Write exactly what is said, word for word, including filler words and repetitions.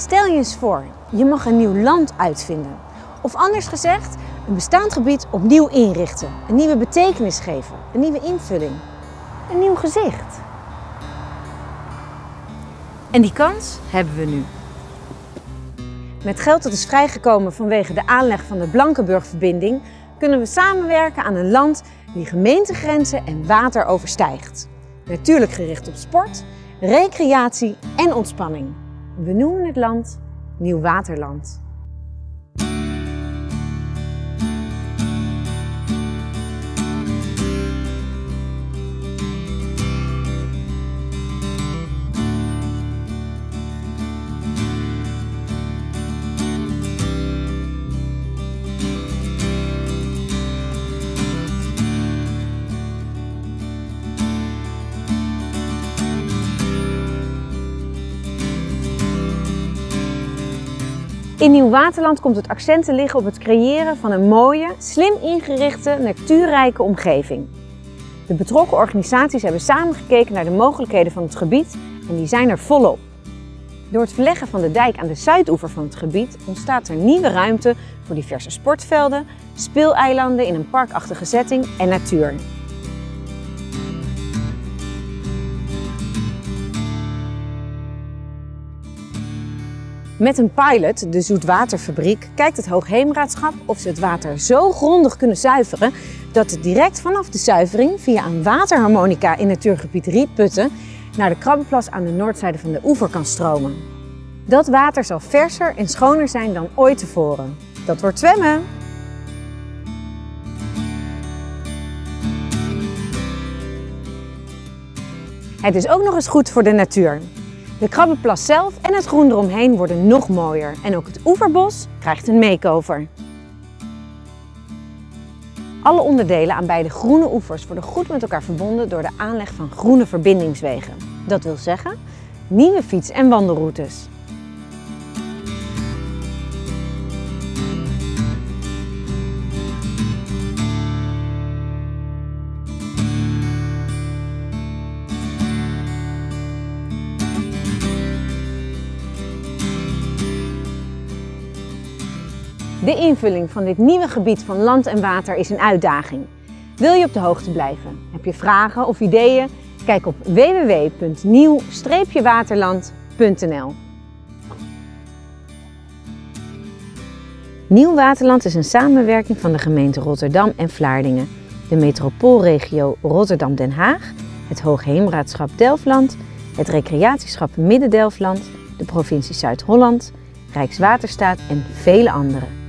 Stel je eens voor, je mag een nieuw land uitvinden. Of anders gezegd, een bestaand gebied opnieuw inrichten. Een nieuwe betekenis geven, een nieuwe invulling. Een nieuw gezicht. En die kans hebben we nu. Met geld dat is vrijgekomen vanwege de aanleg van de Blankenburg-verbinding kunnen we samenwerken aan een land die gemeentegrenzen en water overstijgt. Natuurlijk gericht op sport, recreatie en ontspanning. We noemen het land Nieuw Waterland. In Nieuw Waterland komt het accent te liggen op het creëren van een mooie, slim ingerichte, natuurrijke omgeving. De betrokken organisaties hebben samen gekeken naar de mogelijkheden van het gebied en die zijn er volop. Door het verleggen van de dijk aan de zuidoever van het gebied ontstaat er nieuwe ruimte voor diverse sportvelden, speeleilanden in een parkachtige setting en natuur. Met een pilot, de Zoetwaterfabriek, kijkt het Hoogheemraadschap of ze het water zo grondig kunnen zuiveren dat het direct vanaf de zuivering via een waterharmonica in natuurgebied Rietputten naar de krabbenplas aan de noordzijde van de oever kan stromen. Dat water zal verser en schoner zijn dan ooit tevoren. Dat wordt zwemmen! Het is ook nog eens goed voor de natuur. De krabbenplas zelf en het groen eromheen worden nog mooier en ook het oeverbos krijgt een makeover. Alle onderdelen aan beide groene oevers worden goed met elkaar verbonden door de aanleg van groene verbindingswegen. Dat wil zeggen, nieuwe fiets- en wandelroutes. De invulling van dit nieuwe gebied van land en water is een uitdaging. Wil je op de hoogte blijven? Heb je vragen of ideeën? Kijk op w w w punt nieuw waterland punt n l. Nieuw Waterland is een samenwerking van de gemeente Rotterdam en Vlaardingen, de metropoolregio Rotterdam-Den Haag, het Hoogheemraadschap Delfland, het Recreatieschap Midden-Delfland, de provincie Zuid-Holland, Rijkswaterstaat en vele anderen.